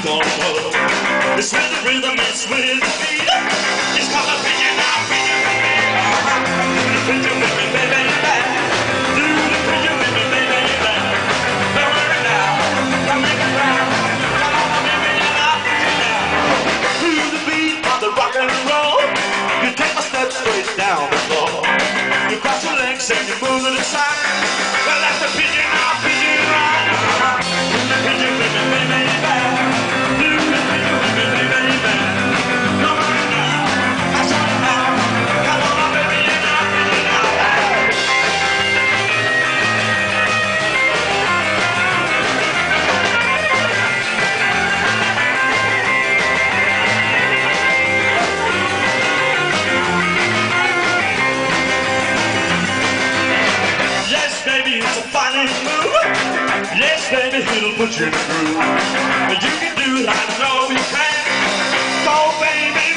gonna follow. It's with the rhythm, it's with the beat. It's called a pigeon, now pigeon with me. Do the pigeon with me, baby, baby. Do the pigeon with me, baby, baby. Don't worry now, don't make it round. Come on, baby, now pigeon now. To the beat of the rock and roll, you take a step straight down the floor. You cross your legs and you move to the side. Well, that's the pigeon, now pigeon right. Do the pigeon with me, baby, baby. Do the pigeon with me, baby, baby. Come on now, I saw you now. Come on, baby, now pigeon now. Yes, baby, it's a funny move. Yes, baby, it'll put you in the groove. You can do it, I know you can. Go, baby.